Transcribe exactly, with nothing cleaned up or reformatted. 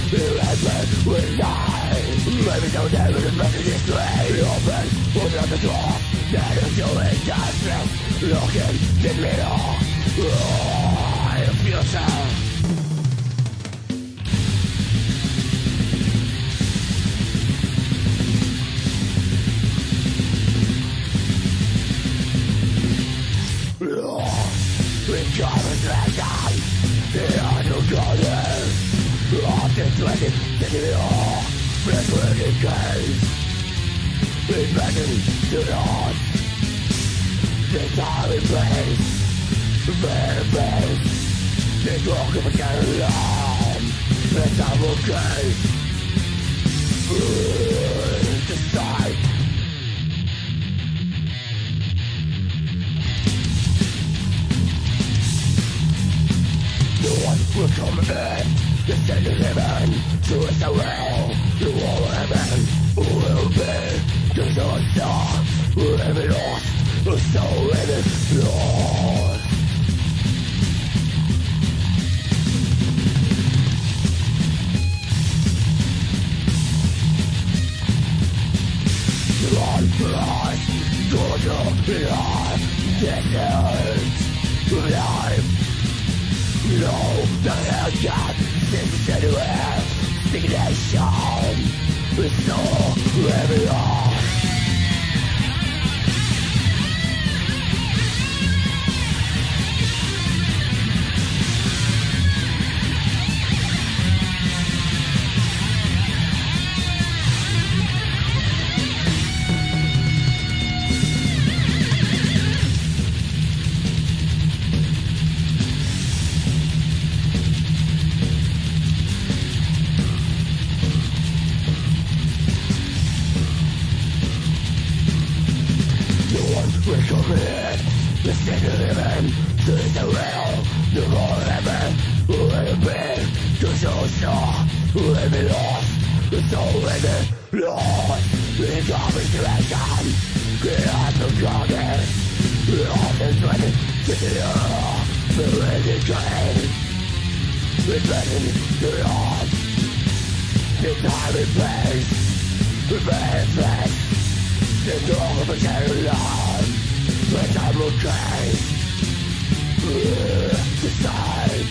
Remember we die. Maybe don't ever the message straight. Open, open up the door. That is your injustice. Looking in the middle. Oh, I feel so. Reconstruction, the underground, often twenty, the law, breathworthy case, inventing to loss, the time and place, the very place, the talk of a carry on, the double case, the side. Will come in, the send of heaven to us the will, the wall of heaven will be the North Star, wherever lost, the soul in it lost. Life, life, Georgia, life, desert, life. No, the hell God, this is anywhere. Stagnation, it's so heavy on. We come in, the state of heaven, to the real, the more heaven, who will be, to show star, who will be lost, the soul will be lost, the job is direction, the heart of darkness, the heart is ready, to the earth, the ready train, the ready to lost, the time and place, the very place, the dog of a carry on. But I'm okay. Decide.